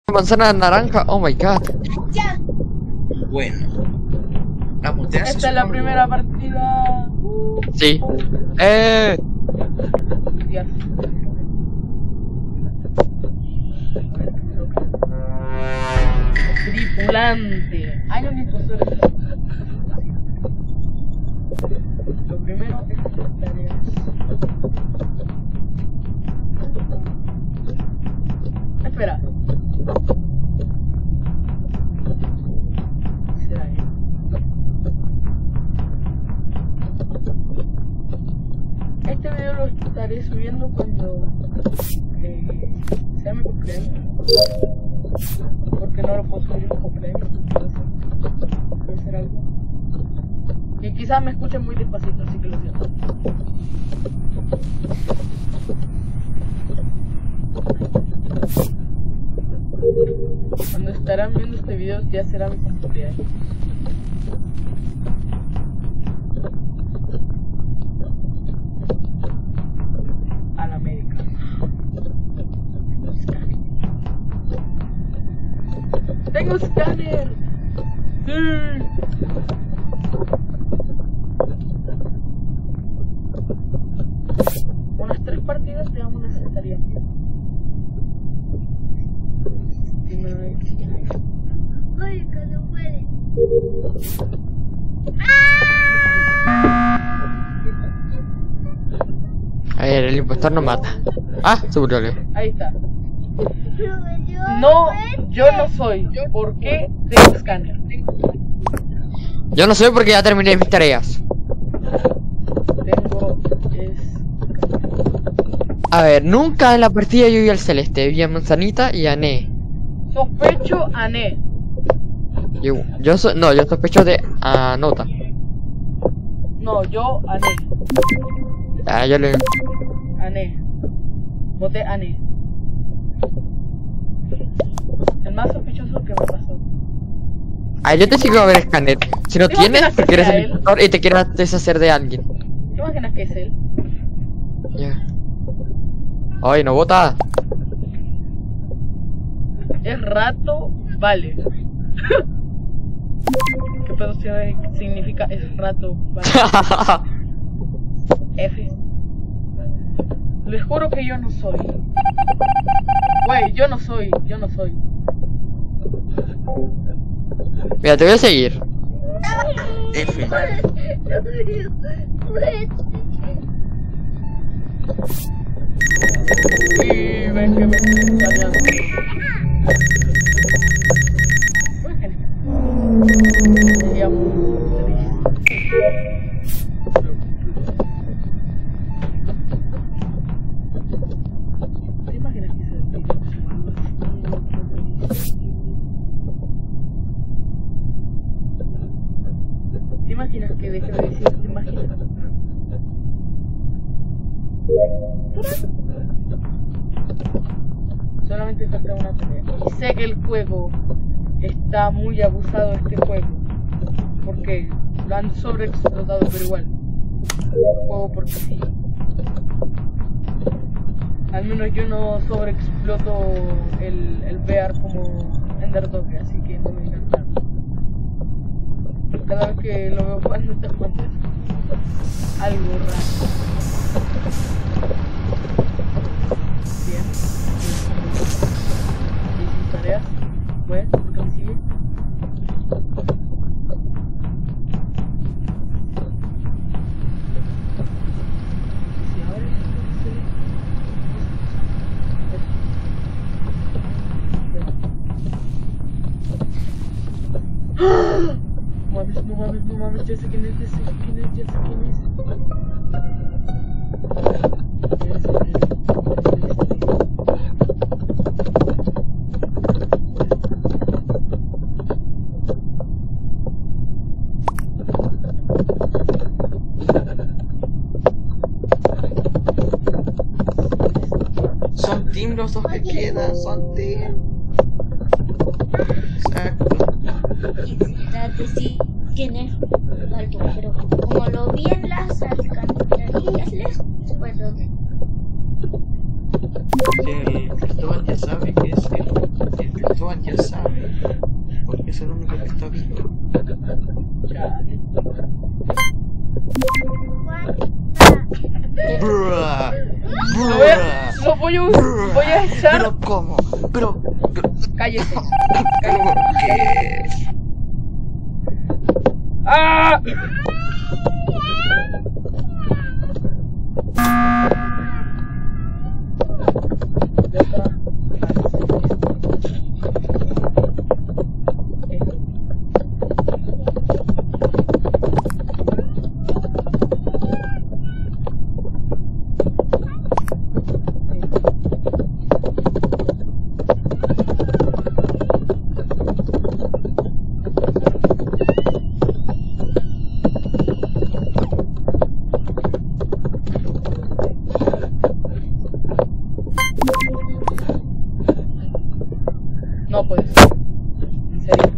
manzana naranja, oh my god. Bueno. La montaña se Esta es la supone- primera partida. Sí. Ya. Tripulante. Hay un impostor. Lo primero es hacer tareas. Espera. ¿Será él? Este video lo estaré subiendo cuando sea mi cumpleaños. Porque no lo puedo subir en mi cumpleaños. Puede ser algo. Y quizás me escuchen muy despacito, así que lo siento. Cuando estarán viendo este video ya será mi cumpleaños. A la América. ¡Tengo escáner! ¡Sí! Unas 3 partidas de aún aceptaría. Oye, que no puede. A ver, el impostor no mata. Ah, se murió Leo. Ahí está. Yo No, yo no soy. ¿Por qué tengo escáner? Yo no sé porque ya terminé mis tareas. Tengo A ver, nunca en la partida yo vi al celeste, vi a Manzanita y a Ne. sospecho a Ne. Yo sospecho de Anota. No, yo a Ne. Ah, yo le. A Ne. Voté a Ne. El más sospechoso que me pasó. Ah, yo te sigo a ver escáner. Si no ¿Te tienes, imaginas que porque eres sea el él? impostor y te quieras deshacer de alguien. ¿Te imaginas que es él? Ya. Ay, no vota. Es rato, vale. ¿Qué pedo significa es rato, vale? F. Les juro que yo no soy. Güey, yo no soy. Mira, te voy a seguir. F. Y ven que me estoy dañando. Sería muy triste. ¿Te imaginas que se despide como algo así? ¿Te imaginas que deje de decir? ¿Te imaginas? Solamente falta una pelea. Y sé que el juego está muy abusado, este juego. Porque lo han sobreexplotado, pero igual. Juego porque sí. Al menos yo no sobreexploto el VR como Underdog, así que no me digan nada. Cada vez que lo veo jugando te encuentras algo raro. Bien. ¿Y sus tareas? Bueno, ¿por qué me sigue? Si ahora no mames, ya sé quién es, ya sé quién es. Son team los dos que quedan, son team. Exacto. Intentar decir quién es algo, pero como lo vi en las alcantarillas, les puedo decir. Que el Cristóbal ya sabe que es el Cristóbal igual ya sabe. Porque es el único que está visto. Chale. Bruh. Lo voy a echar. Pero ¿cómo? Pero Cállese. ¿por qué? ¡Ah! Ya está. No puede ser. En serio.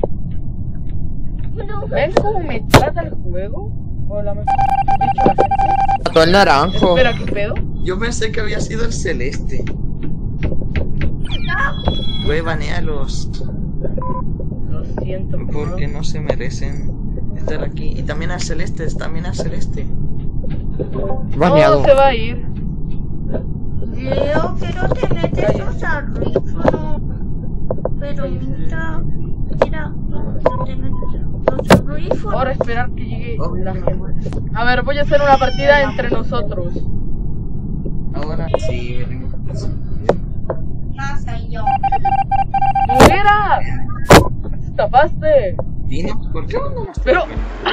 ¿Ven cómo me trata el juego? O la mejor dicho la gente. Mató el naranjo. Espera, ¿qué pedo? Yo pensé que había sido el celeste. Güey, banealos. Lo siento, Porque no se merecen estar aquí. Y también al celeste, también al celeste. Baneado. No, se va a ir. Leo, quiero tener esos audífonos. Pero mira, tener los audífonos. Ahora esperar que llegue la gente. A ver, voy a hacer una partida entre nosotros. Ahora sí, venimos. Más allá. ¡Muera! ¡Te estafaste! Vine, ¿por qué no nos Pero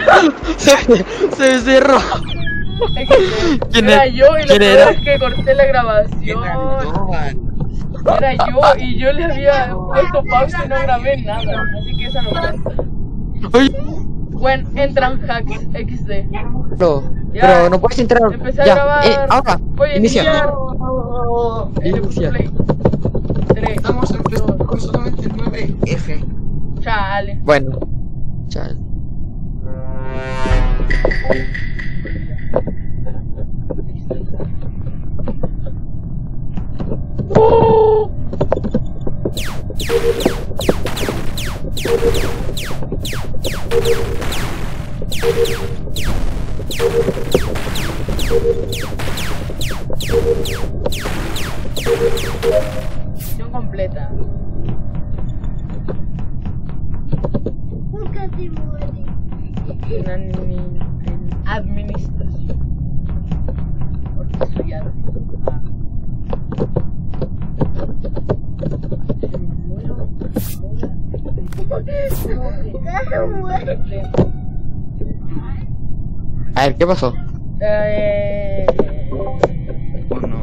Se cerró. ¿Quién era es? yo y lo ¿Quién peor era? es que corté la grabación. Era yo y yo le había puesto pausa y no grabé nada. Así que esa no cuenta. Ay, Bueno, entran hacks XD. no, Ya. pero no puedes entrar. Empecé a Ya, grabar. ahora, Voy a inicia. iniciar. Inicia. Play. 3, Estamos empezando con solamente 9 F. chale. Bueno, chao. Misión completa. Nunca te mueres. En administración. Porque soy admin. A ver, ¿qué pasó? Bueno,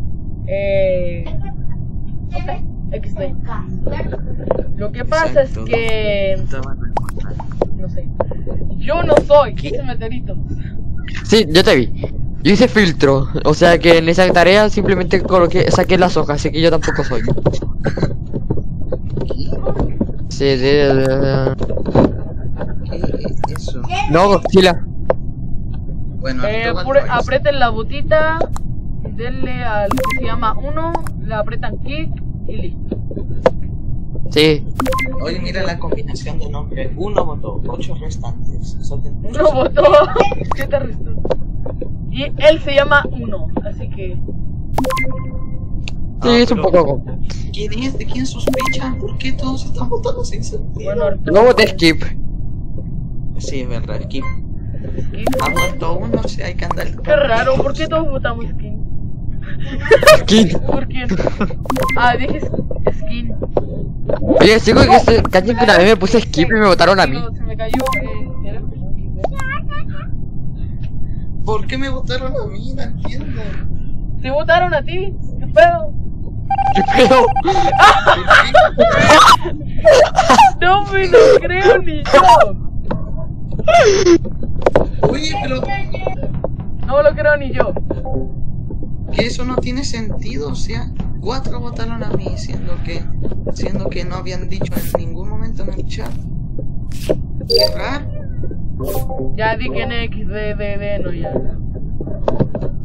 Ok, XD. Lo que pasa es exacto. que Estaban reportando. no sé. Yo no soy, quise meteoritos. Sí, yo te vi. Yo hice filtro, o sea que en esa tarea simplemente saqué las hojas, así que yo tampoco soy. Sí, ¿Qué es eso? no, Godzilla. Bueno, Aprieten la botita, denle al que se llama 1, le apretan kick y listo. Sí. Oye, mira la combinación de nombres. 1 votó, 8 restantes. 78. Uno votó. ¿Qué te restó? Y él se llama 1, así que. Sí, es un pero poco. ¿Quién es? ¿De quién sospechan? ¿Por qué todos están votando sin sentido? Bueno, No voté skip. Sí, es verdad, Skip. Skin. Ha muerto uno, si hay que andar. Qué raro, ¿por qué todos votamos skin? Skip. ¿Por quién? Ah, dije skin. Oye, sigo que cachen que una vez me puse skip y me votaron a mí. Se me cayó ¿Por qué me votaron a mí? No entiendo. ¿Te votaron a ti? ¿Qué pedo? ¿Qué pedo? No me lo creo ni yo. Oye, pero No me lo creo ni yo. que eso no tiene sentido. O sea, 4 votaron a mí, siendo que no habían dicho en ningún momento en el chat. Qué raro. Ya di que en XD, no ya.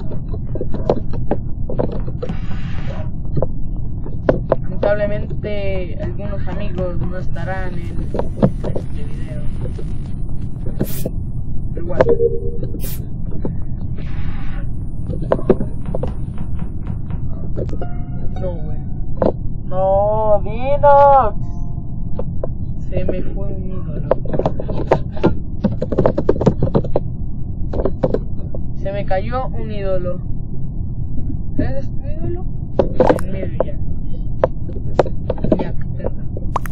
Lamentablemente que algunos amigos no estarán en este video. Pero igual. No, güey. No, Dinox. Se me fue un ídolo. Se me cayó un ídolo. ¿Es tu ídolo? En medio ya. Ya, perdón.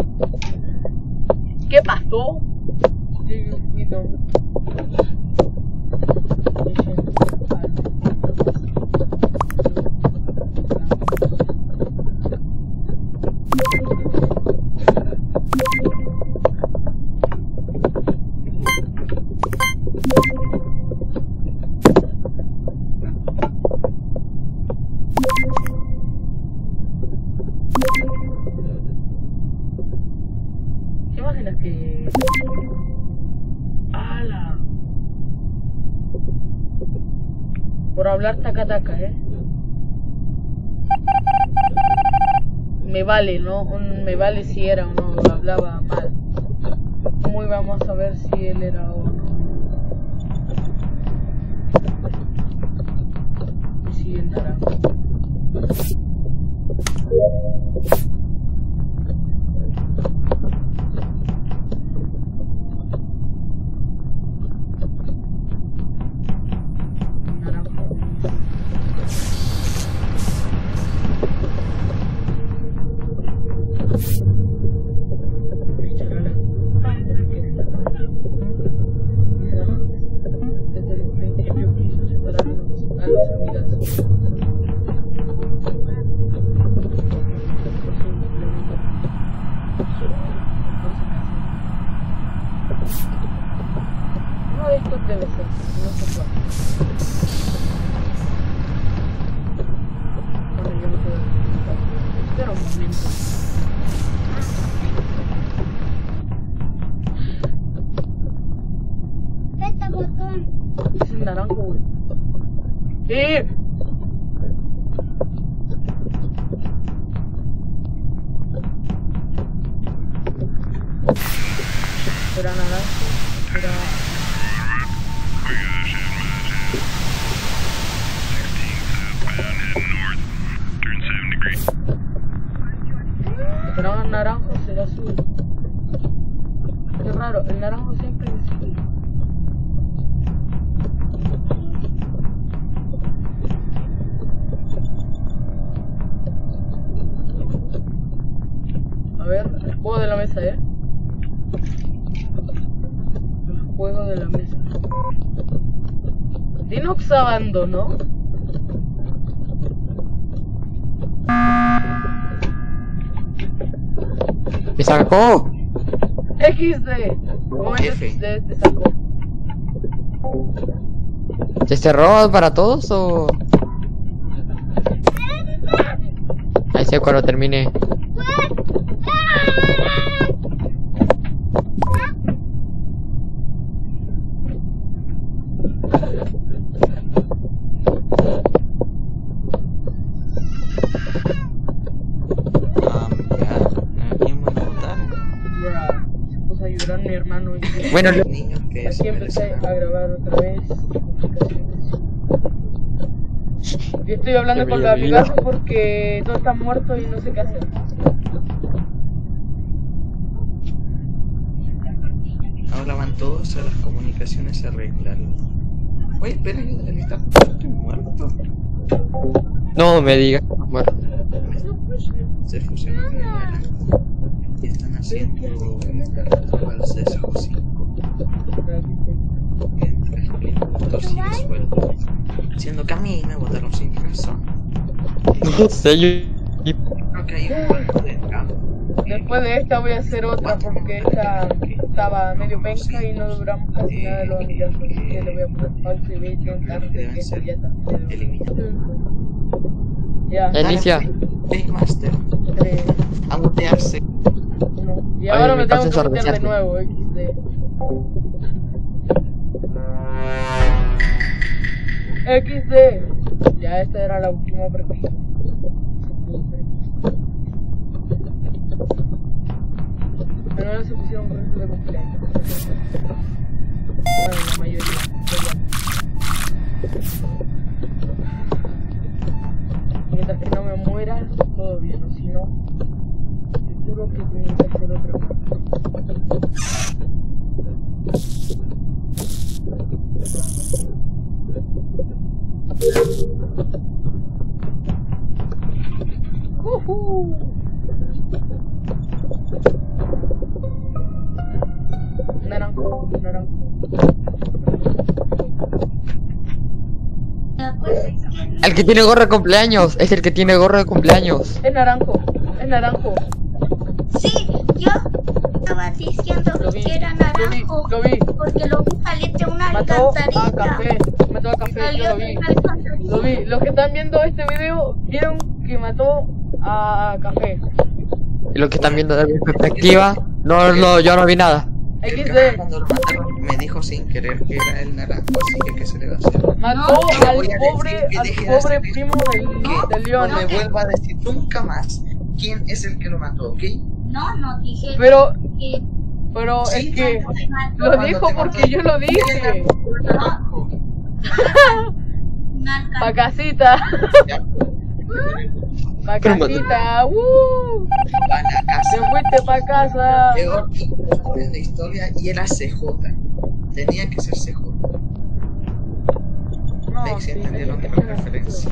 ¿Qué pasó? ¿Qué imaginas que... ¡Hala! Por hablar taca, Me vale, ¿no? Me vale si era o no, hablaba mal. ¿Cómo íbamos a ver si él era o no? Y si él dará. Uno de estos debe ser, no sé cuál. Bueno, yo no puedo. Espera un momento. Este botón. Es el naranjo, güey. Era naranja, era... Era un naranjo, será azul. Qué raro, el naranjo siempre es azul. A ver, el juego de la mesa, El juego de la mesa. Dinox abandonó. ¡Me sacó! XD. ¿Cómo es F. XD? Te sacó. ¿Se cerró para todos o...? Ahí sé cuando termine. ¿Quién va a votar? Bruh. Se puso a llorar mi hermano. Y Bueno, Niños que aquí se empecé merecen. a grabar otra vez. Y estoy hablando con los amigos porque todos están muertos y no sé qué hacer. Ahora van todos a las comunicaciones a arreglarlo. Oye, espera, yo de estar muerto. no me digas. Bueno, Se fusionó con el naranjo. Y están haciendo igual sesgo 5. Mientras que el otro sigue suelto. Siendo que a mí me votaron sin razón. no sé, yo... Creo que hay un cuarto de campo. Después de esta voy a hacer otra porque esta estaba medio penca y no duramos casi nada de los amigos. Así que le voy a poner pausa y voy a intentar que esto ya está. Eliminados. Ya, Inicia. Paymaster. 3, A mutearse. 1. Y Ay, ahora me me tengo parece que meter de sordearte. nuevo, XD. XD. Ya esta era la última pregunta. menos se pusieron retos de cumpleaños. Bueno, la mayoría. Mientras que no me muera, todo bien, o si no, te juro que tengo que hacer otra cosa. Naranjo, naranjo. El que tiene gorra de cumpleaños, es el que tiene gorra de cumpleaños. Es naranjo, es naranjo. Sí, yo estaba diciendo Lo vi, que era lo naranjo. vi. Porque lo vi salir de una Mató a alcantarilla. Café, mató a Café, yo Salió lo de vi. una alcantarilla. Lo vi, los que están viendo este video vieron que mató a Café. Y los que están viendo desde mi perspectiva, no, yo no vi nada. El XD Café cuando lo mataron me dijo sin querer que era el naranjo, así que ¿qué se le va a hacer? mató No, al voy a pobre, decir que al deje de pobre hacer primo del No león. me vuelva a decir nunca más quién es el que lo mató, ¿ok? No dije Pero que Sí, es que mató lo Cuando dijo te porque mató, yo lo dije. el naranjo. una alcantarilla. Pa' casita, Ya, pa' Pero casita, van a te casa. fuiste pa' casa. Peor de historia y era CJ. Tenía que ser CJ. No, Vex, sí, entendieron es la que referencia.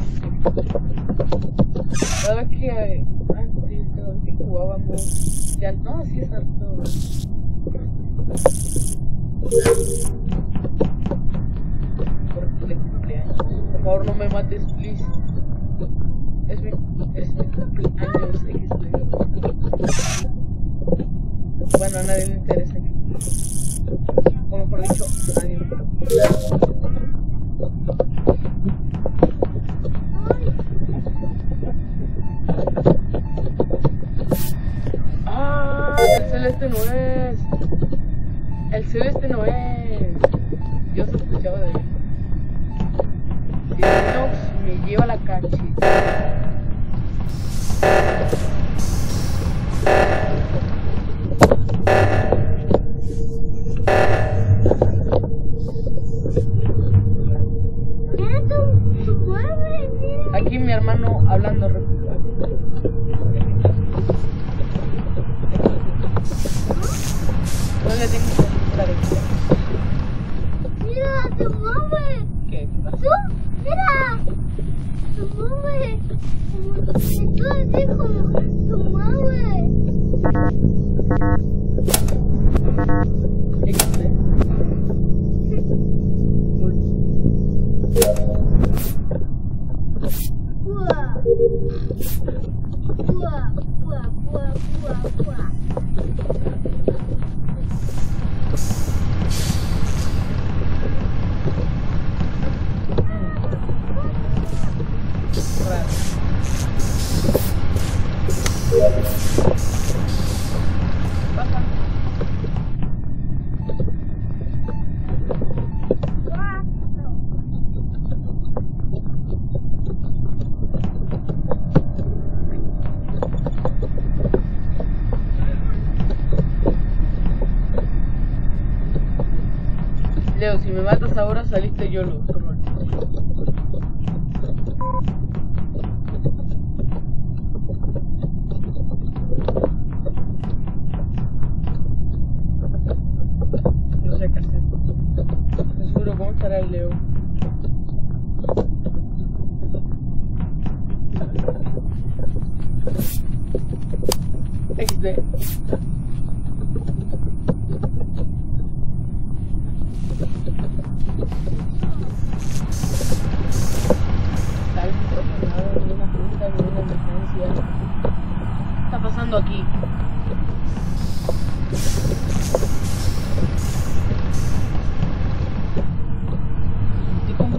la verdad es que antes cada vez que jugábamos, ya no, sí es harto. Por favor, no me mates, please. Es mi cumpleaños, XD. Bueno, a nadie le interesa. O mejor dicho, a nadie le interesa. Ah, el celeste no es. El celeste no es. Yo sospechaba de él. Si Linux me lleva la cachita. Aquí mi hermano hablando. No le tengo que escuchar esto. Mira, se mueve. ¿Qué? Mira, se mueve. Entonces dijo, se mueve. XD. Buah. Buah, buah, buah, buah, buah. Raro. Pasa. Leo, si me matas ahora saliste yo lo troll. No sé qué hacer. No seguro cómo estará el Leo. XD. Tal vez en una junta, en una emergencia. ¿Qué está pasando aquí? ¿Y cómo?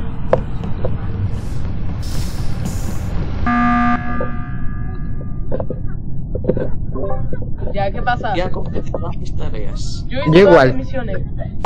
Ya, ¿qué pasa? Ya completé todas mis tareas. Yo Yo hice todas igual. las misiones.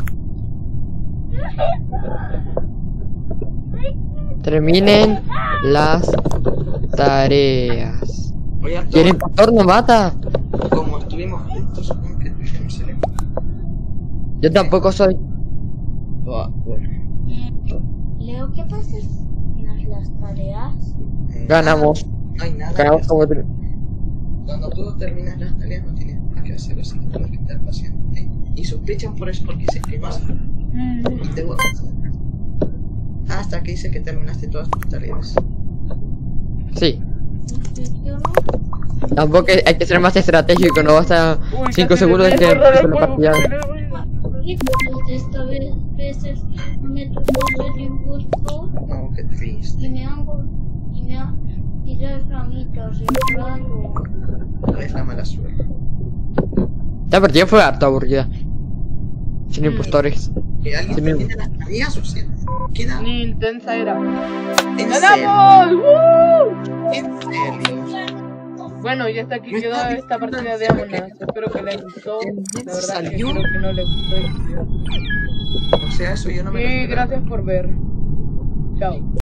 Terminen las tareas. Voy a ¿Y el impostor no mata? como estuvimos Esto supongo que tú ya no se le... Yo tampoco soy. Bueno, Leo, ¿qué pasa en las tareas? Ganamos. No hay nada. Ganamos que como hacer. Cuando tú terminas las tareas no tienes nada que hacer, así que tienes que estar paciente. Y sospechan por eso porque sé que no haces. Te voy a... Hasta que dice que terminaste todas tus tareas. Sí. Yo no. Tampoco hay que ser más estratégico, no basta Uy, 5 casi segundos de me que borra empiece el la juego, partida. Y pues esta vez veces me tocó ser impostor Oh, qué triste. y me han tirado ramitas de rayo. Es la mala suerte. Esta partida fue harto aburrida. Sin impostores. Que alguien Sí, mismo. termine las tareas, o sea, queda... Ni intensa era. ¿En ¡Ganamos! ¡Woo! serio? ¿En serio? Bueno, ya está aquí Me quedó está esta partida de diciendo Among Us. Espero que les gustó. La verdad que ¿Salió? creo que no les gustó. O sea, eso yo no me lo Y esperaba. gracias por ver. Chao.